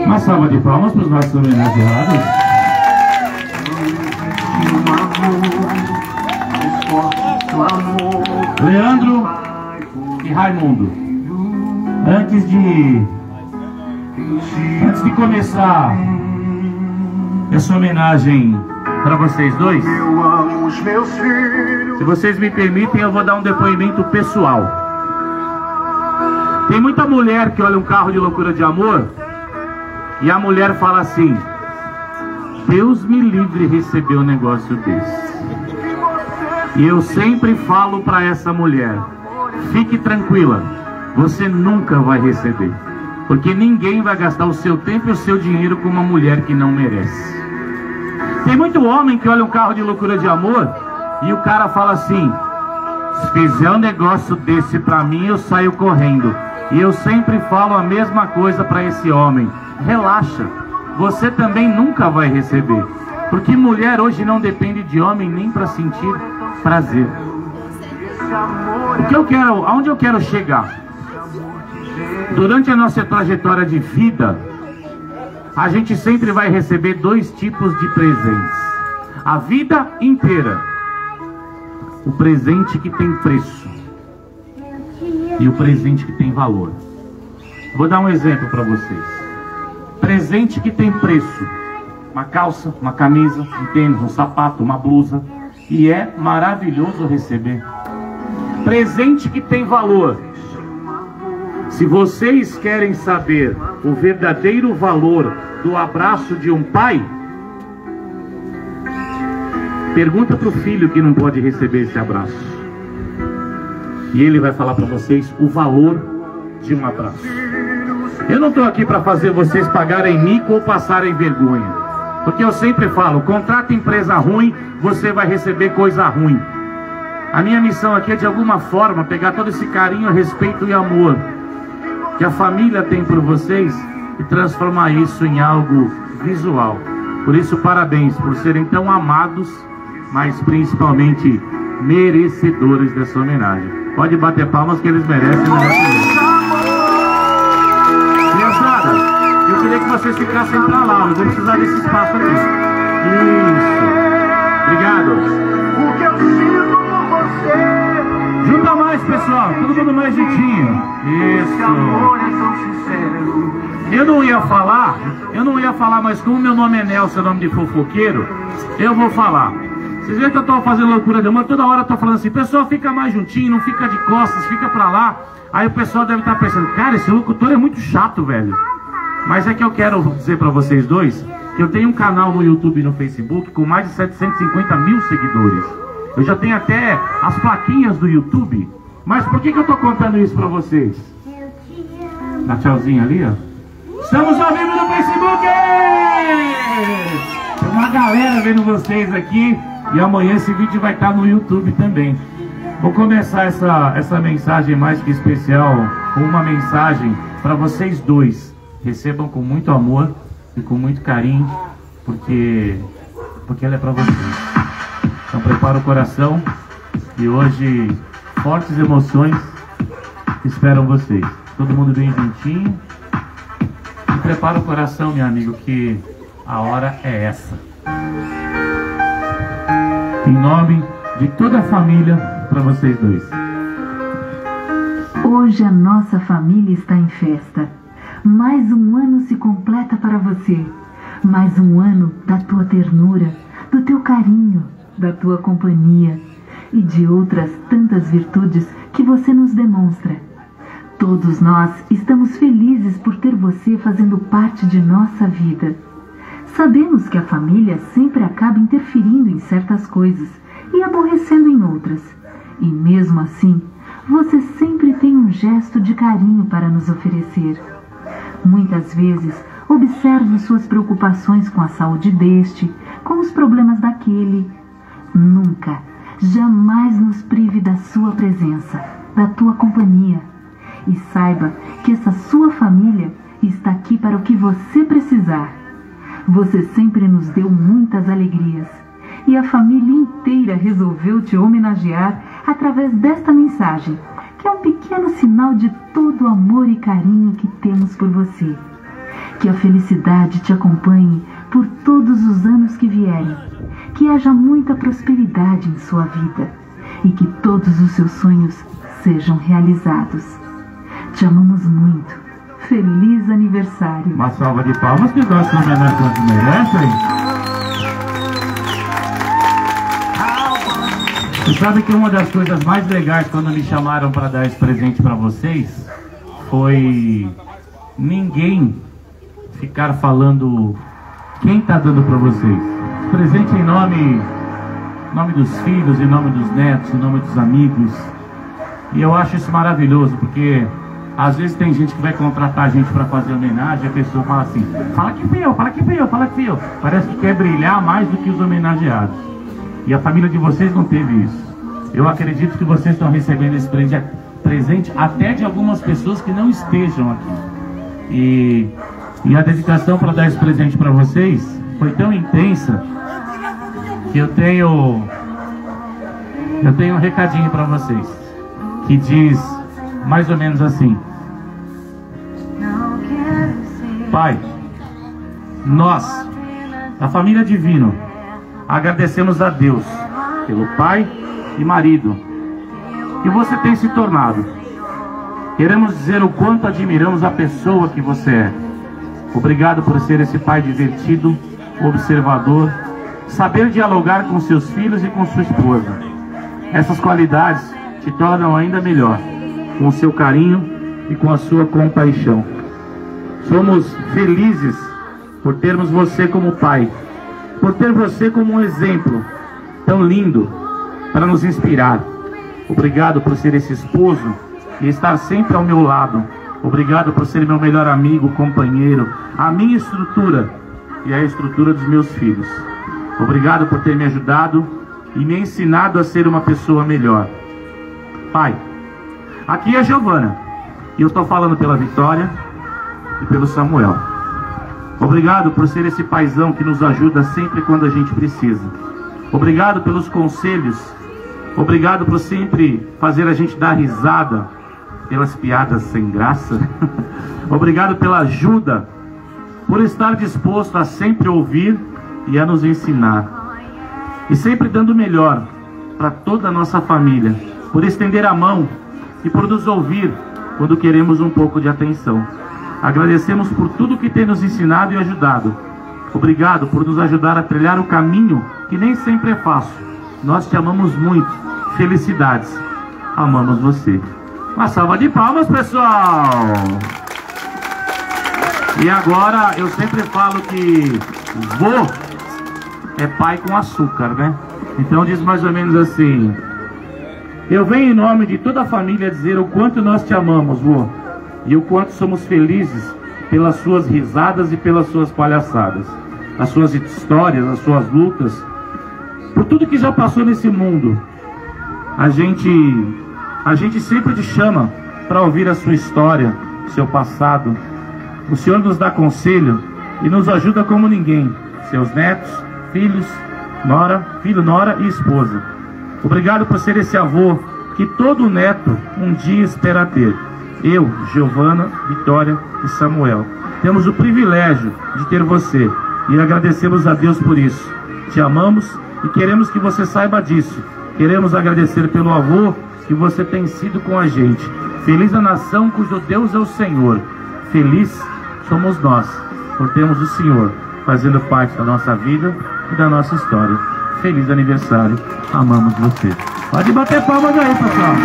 Uma salva de palmas para os nossos homenageados. Leandro e Raimundo. Antes de começar essa homenagem para vocês dois, se vocês me permitem, eu vou dar um depoimento pessoal. Tem muita mulher que olha um carro de loucura de amor e a mulher fala assim: Deus me livre receber um negócio desse. E eu sempre falo para essa mulher: fique tranquila, você nunca vai receber, porque ninguém vai gastar o seu tempo e o seu dinheiro com uma mulher que não merece. Tem muito homem que olha um carro de loucura de amor e o cara fala assim: se fizer um negócio desse pra mim, eu saio correndo. E eu sempre falo a mesma coisa para esse homem: relaxa, você também nunca vai receber, porque mulher hoje não depende de homem nem para sentir prazer. O que eu quero, aonde eu quero chegar? Durante a nossa trajetória de vida, a gente sempre vai receber dois tipos de presentes a vida inteira: o presente que tem preço e o presente que tem valor. Vou dar um exemplo para vocês. Presente que tem preço: uma calça, uma camisa, um tênis, um sapato, uma blusa, e é maravilhoso receber. Presente que tem valor: se vocês querem saber o verdadeiro valor do abraço de um pai, pergunta para o filho que não pode receber esse abraço, e ele vai falar para vocês o valor de um abraço. Eu não estou aqui para fazer vocês pagarem mico ou passarem vergonha, porque eu sempre falo: contrata empresa ruim, você vai receber coisa ruim. A minha missão aqui é, de alguma forma, pegar todo esse carinho, respeito e amor que a família tem por vocês e transformar isso em algo visual. Por isso, parabéns por serem tão amados, mas principalmente merecedores dessa homenagem. Pode bater palmas que eles merecem. Criançada, eu queria que vocês ficassem pra lá, eu vou precisar desse espaço aqui. Isso. Obrigado. O que eu sinto por você. Junta mais, pessoal, todo mundo mais juntinho. Esse amor é tão sincero. Eu não ia falar, mas como meu nome é Nelson, nome de fofoqueiro, eu vou falar. Vocês veem que eu tô fazendo loucura de amor, toda hora eu tô falando assim: pessoal, fica mais juntinho, não fica de costas, fica pra lá. Aí o pessoal deve estar pensando: cara, esse locutor é muito chato, velho. Mas é que eu quero dizer pra vocês dois que eu tenho um canal no YouTube e no Facebook com mais de 750 mil seguidores. Eu já tenho até as plaquinhas do YouTube. Mas por que eu tô contando isso pra vocês? Na tchauzinha ali, ó. Estamos ao vivo no Facebook! Tem uma galera vendo vocês aqui. E amanhã esse vídeo vai estar no YouTube também. Vou começar essa mensagem mais que especial com uma mensagem para vocês dois. Recebam com muito amor e com muito carinho, porque ela é para vocês. Então prepara o coração, e hoje fortes emoções esperam vocês. Todo mundo bem juntinho. E prepara o coração, meu amigo, que a hora é essa. Em nome de toda a família, para vocês dois. Hoje a nossa família está em festa. Mais um ano se completa para você. Mais um ano da tua ternura, do teu carinho, da tua companhia e de outras tantas virtudes que você nos demonstra. Todos nós estamos felizes por ter você fazendo parte de nossa vida. Sabemos que a família sempre acaba interferindo em certas coisas e aborrecendo em outras. E mesmo assim, você sempre tem um gesto de carinho para nos oferecer. Muitas vezes, observo suas preocupações com a saúde deste, com os problemas daquele. Nunca, jamais nos prive da sua presença, da tua companhia. E saiba que essa sua família está aqui para o que você precisar. Você sempre nos deu muitas alegrias, e a família inteira resolveu te homenagear através desta mensagem, que é um pequeno sinal de todo o amor e carinho que temos por você. Que a felicidade te acompanhe por todos os anos que vierem. Que haja muita prosperidade em sua vida e que todos os seus sonhos sejam realizados. Te amamos muito. Feliz aniversário. Uma salva de palmas que nós também merecem. Você sabe que uma das coisas mais legais quando me chamaram para dar esse presente para vocês foi ninguém ficar falando quem está dando para vocês. Presente em nome dos filhos, em nome dos netos, em nome dos amigos. E eu acho isso maravilhoso, porque às vezes tem gente que vai contratar a gente para fazer homenagem, a pessoa fala assim, fala que fui eu, fala que fui eu, fala que fui eu. Parece que quer brilhar mais do que os homenageados. E a família de vocês não teve isso. Eu acredito que vocês estão recebendo esse presente até de algumas pessoas que não estejam aqui. E a dedicação para dar esse presente para vocês foi tão intensa que eu tenho um recadinho para vocês, que diz mais ou menos assim: Pai, nós, a família Divino, agradecemos a Deus pelo pai e marido que você tem se tornado. Queremos dizer o quanto admiramos a pessoa que você é. Obrigado por ser esse pai divertido, observador, saber dialogar com seus filhos e com sua esposa. Essas qualidades te tornam ainda melhor, com o seu carinho e com a sua compaixão. Somos felizes por termos você como pai, por ter você como um exemplo tão lindo para nos inspirar. Obrigado por ser esse esposo e estar sempre ao meu lado. Obrigado por ser meu melhor amigo, companheiro, a minha estrutura e a estrutura dos meus filhos. Obrigado por ter me ajudado e me ensinado a ser uma pessoa melhor. Pai, aqui é a Giovana e eu estou falando pela Vitória e pelo Samuel. Obrigado por ser esse paizão que nos ajuda sempre quando a gente precisa. Obrigado pelos conselhos. Obrigado por sempre fazer a gente dar risada pelas piadas sem graça. Obrigado pela ajuda, por estar disposto a sempre ouvir e a nos ensinar. E sempre dando o melhor para toda a nossa família. Por estender a mão e por nos ouvir quando queremos um pouco de atenção. Agradecemos por tudo que tem nos ensinado e ajudado. Obrigado por nos ajudar a trilhar o caminho que nem sempre é fácil. Nós te amamos muito. Felicidades. Amamos você. Uma salva de palmas, pessoal! E agora, eu sempre falo que vô é pai com açúcar, né? Então diz mais ou menos assim: eu venho em nome de toda a família dizer o quanto nós te amamos, vô, e o quanto somos felizes pelas suas risadas e pelas suas palhaçadas, as suas histórias, as suas lutas, por tudo que já passou nesse mundo. A gente sempre te chama para ouvir a sua história, seu passado. O Senhor nos dá conselho e nos ajuda como ninguém. Seus netos, filhos, filho, nora e esposa. Obrigado por ser esse avô que todo neto um dia espera ter. Eu, Giovana, Vitória e Samuel temos o privilégio de ter você e agradecemos a Deus por isso. Te amamos e queremos que você saiba disso. Queremos agradecer pelo avô que você tem sido com a gente. Feliz a nação cujo Deus é o Senhor. Feliz somos nós por termos o Senhor fazendo parte da nossa vida e da nossa história. Feliz aniversário. Amamos você. Pode bater palmas aí, pessoal.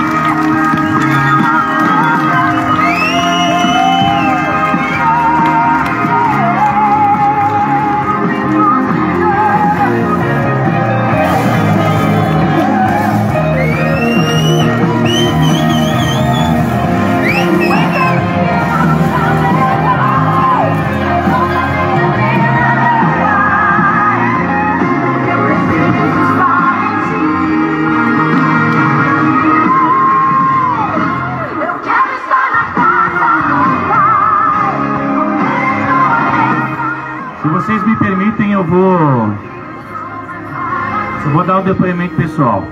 Se vocês me permitem, eu vou dar o depoimento pessoal.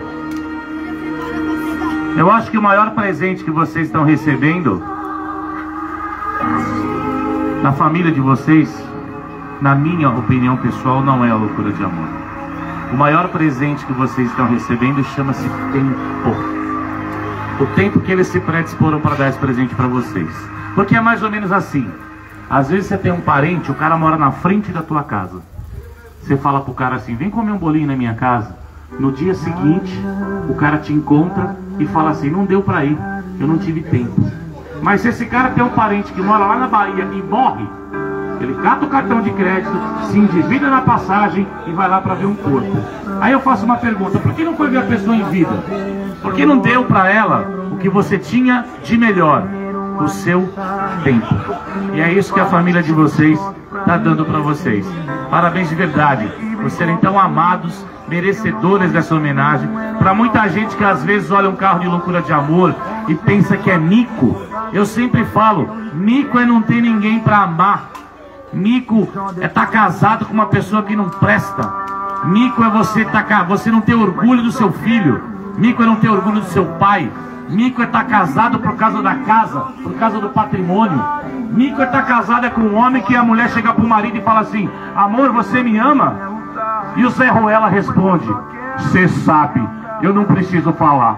Eu acho que o maior presente que vocês estão recebendo Na família de vocês, na minha opinião pessoal, não é a loucura de amor. O maior presente que vocês estão recebendo chama-se tempo. O tempo que eles se predisporam para dar esse presente para vocês. Porque é mais ou menos assim. Às vezes você tem um parente, o cara mora na frente da tua casa. Você fala pro cara assim, vem comer um bolinho na minha casa. No dia seguinte, o cara te encontra e fala assim, não deu pra ir, eu não tive tempo. Mas se esse cara tem um parente que mora lá na Bahia e morre, ele cata o cartão de crédito, se endivida na passagem e vai lá para ver um corpo. Aí eu faço uma pergunta, por que não foi ver a pessoa em vida? Por que não deu para ela o que você tinha de melhor? O seu tempo. E é isso que a família de vocês está dando para vocês. Parabéns de verdade, por serem tão amados, merecedores dessa homenagem. Para muita gente que às vezes olha um carro de loucura de amor e pensa que é mico, eu sempre falo, mico é não ter ninguém para amar. Mico é estar casado com uma pessoa que não presta. Mico é você não ter orgulho do seu filho. Mico é não ter orgulho do seu pai. Mico é estar casado por causa da casa, por causa do patrimônio. Mico é estar casado com um homem que a mulher chega pro marido e fala assim, amor, você me ama? E o Zé Ruela responde, você sabe, eu não preciso falar.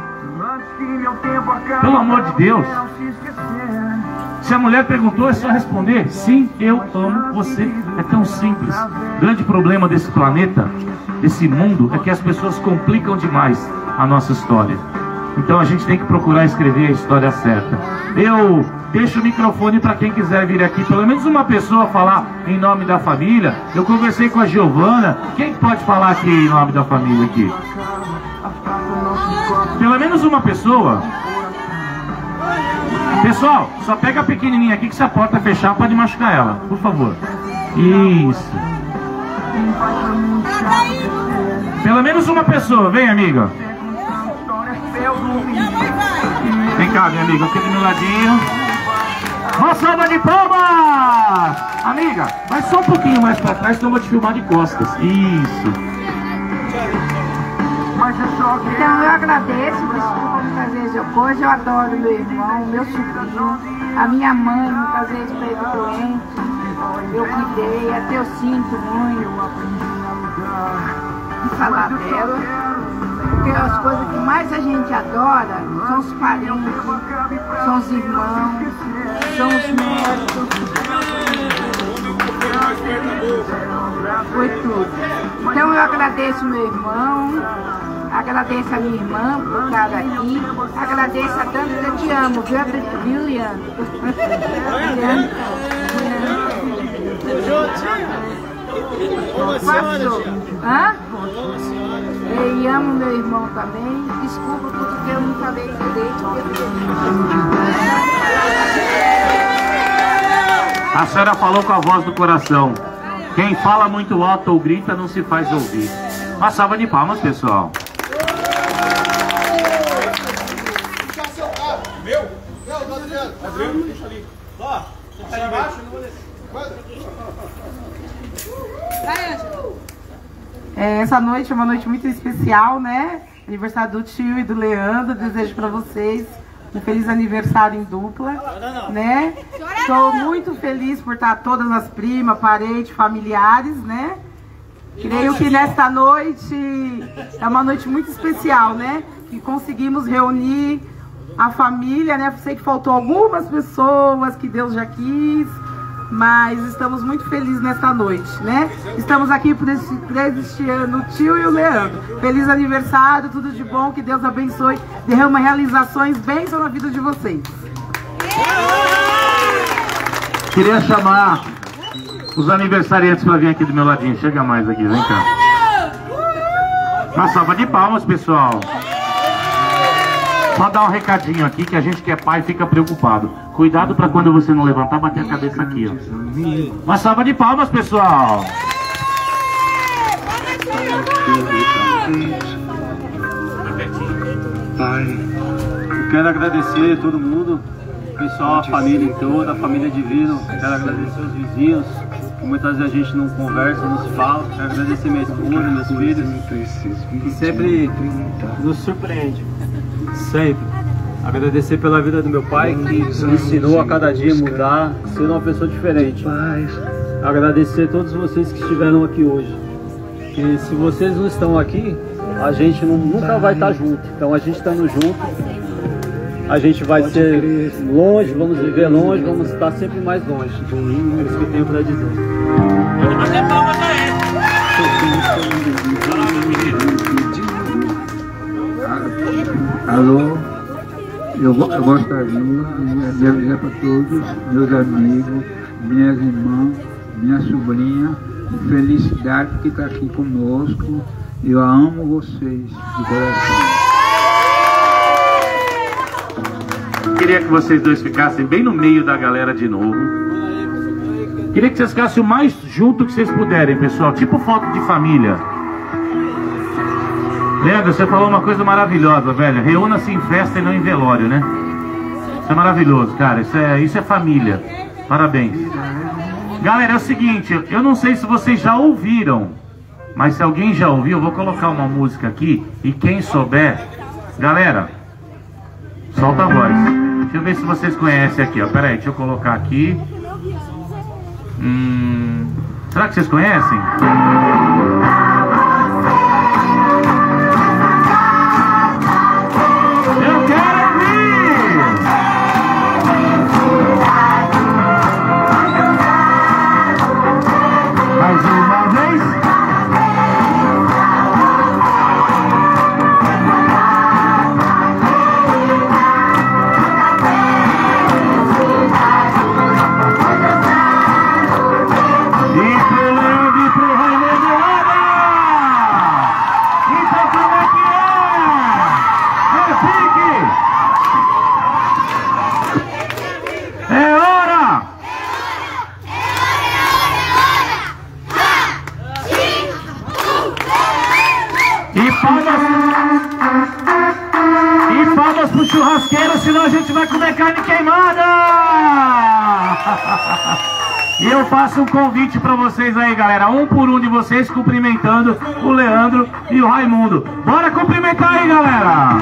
Pelo amor de Deus. Se a mulher perguntou, é só responder, sim, eu amo você. É tão simples. O grande problema desse planeta, desse mundo, é que as pessoas complicam demais a nossa história. Então a gente tem que procurar escrever a história certa. Eu deixo o microfone para quem quiser vir aqui, pelo menos uma pessoa falar em nome da família. Eu conversei com a Giovana. Quem pode falar aqui em nome da família aqui? Pelo menos uma pessoa. Pessoal, só pega a pequenininha aqui que se a porta fechar pode machucar ela, por favor. Isso. Pelo menos uma pessoa, vem amiga. Vem cá, minha amiga, aqui do meu ladinho. Uma salva de palmas! Amiga, vai só um pouquinho mais pra trás que eu vou te filmar de costas. Isso. Então eu agradeço, desculpa muitas vezes hoje eu adoro meu irmão, meu sobrinho, a minha mãe muitas vezes esteve doente, eu cuidei, até eu sinto muito de falar dela, porque as coisas que mais a gente adora são os parentes, são os irmãos, são os netos, foi tudo. Então eu agradeço meu irmão, agradeço a minha irmã por estar aqui, agradeço a tanto que eu te amo, viu, Liana? Hã? E amo meu irmão também, desculpa porque eu não falei direito. A senhora falou com a voz do coração. Quem fala muito alto ou grita não se faz ouvir. Uma salva de palmas, pessoal. Meu? Não, tá Adriano. Adriano, puxa ali. Ó, você tá embaixo? Eu não vou descer. Essa noite é uma noite muito especial, né? Aniversário do tio e do Leandro. Desejo para vocês um feliz aniversário em dupla, né? Estou muito feliz por estar todas as primas, parentes, familiares, né? Creio que nesta noite é uma noite muito especial, né? Que conseguimos reunir a família, né? Sei que faltou algumas pessoas que Deus já quis, mas estamos muito felizes nesta noite, né? Estamos aqui prestigiando o tio e o Leandro. Feliz aniversário, tudo de bom, que Deus abençoe, derrama realizações, bênção na vida de vocês. Queria chamar os aniversariantes para vir aqui do meu ladinho. Chega mais aqui, vem cá. Uma salva de palmas, pessoal. Só dar um recadinho aqui que a gente que é pai fica preocupado. Cuidado para quando você não levantar, bater a cabeça aqui, ó. Uma salva de palmas, pessoal. Pai, eu quero agradecer a todo mundo, o pessoal, a família toda, a família Divino. Quero agradecer os vizinhos, que muitas vezes a gente não conversa, não se fala. Quero agradecer minha esposa, meus filhos, que sempre nos surpreende. Sempre. Agradecer pela vida do meu pai, que me ensinou a cada dia mudar, ser uma pessoa diferente. Agradecer a todos vocês que estiveram aqui hoje. Porque se vocês não estão aqui, a gente nunca vai estar junto. Então a gente estando junto, a gente vai ser longe, vamos viver longe, vamos estar sempre mais longe. É isso que eu tenho para dizer. Pode bater palmas aí. Alô, eu gostaria de avisar para todos meus amigos, minhas irmãs, minha sobrinha, felicidade que está aqui conosco. Eu amo vocês de coração. Queria que vocês dois ficassem bem no meio da galera de novo. Queria que vocês ficassem o mais junto que vocês puderem, pessoal. Tipo foto de família. Leandro, você falou uma coisa maravilhosa, velho. Reúna-se em festa e não em velório, né? Isso é maravilhoso, cara. Isso é família. Parabéns. Galera, é o seguinte, eu não sei se vocês já ouviram, mas se alguém já ouviu, eu vou colocar uma música aqui. E quem souber, galera, solta a voz. Deixa eu ver se vocês conhecem aqui, ó. Pera aí, deixa eu colocar aqui. Será que vocês conhecem? E palmas pro churrasqueiro, senão a gente vai comer carne queimada! E eu faço um convite pra vocês aí, galera. Um por um de vocês cumprimentando o Leandro e o Raimundo. Bora cumprimentar aí, galera!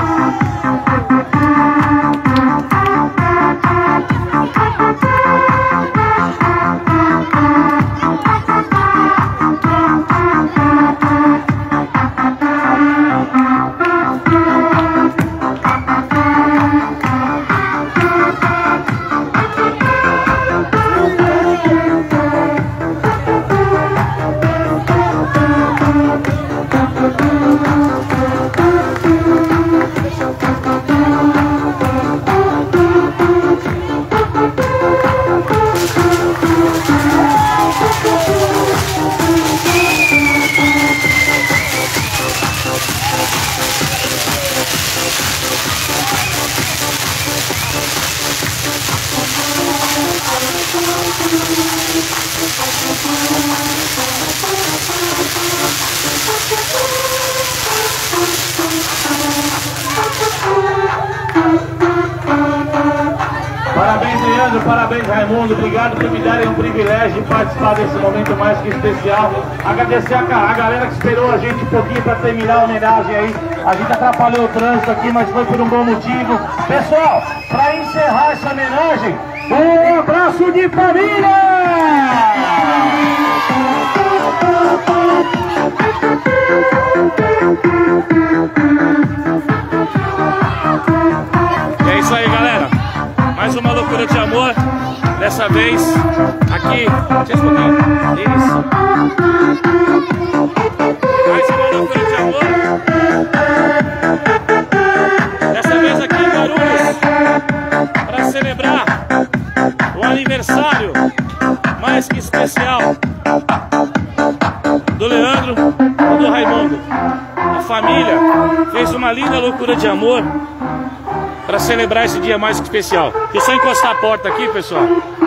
Parabéns, Leandro, parabéns, Raimundo. Obrigado por me darem o privilégio de participar desse momento mais que especial. Agradecer a galera que esperou a gente um pouquinho para terminar a homenagem aí. A gente atrapalhou o trânsito aqui, mas foi por um bom motivo. Pessoal, para encerrar essa homenagem, um abraço de família! É isso aí, galera. Mais uma loucura de amor. Dessa vez aqui. Deixa eu isso. Mais uma loucura de amor. Dessa vez aqui em Guarulhos, para celebrar o aniversário mais que especial do Leandro e do Raimundo. A família fez uma linda loucura de amor para celebrar esse dia mais que especial. Deixa eu só encostar a porta aqui, pessoal.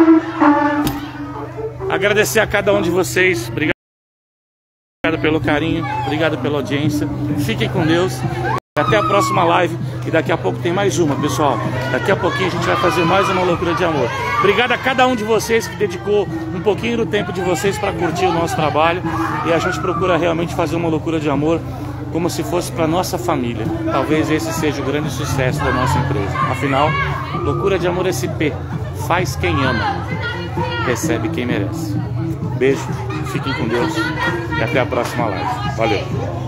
Agradecer a cada um de vocês. Obrigado pelo carinho, obrigado pela audiência. Fiquem com Deus. Até a próxima live. E daqui a pouco tem mais uma, pessoal. Daqui a pouquinho a gente vai fazer mais uma loucura de amor. Obrigado a cada um de vocês que dedicou um pouquinho do tempo de vocês para curtir o nosso trabalho. E a gente procura realmente fazer uma loucura de amor como se fosse para nossa família. Talvez esse seja o grande sucesso da nossa empresa. Afinal, Loucura de Amor SP faz quem ama, recebe quem merece. Beijo, fiquem com Deus e até a próxima live. Valeu!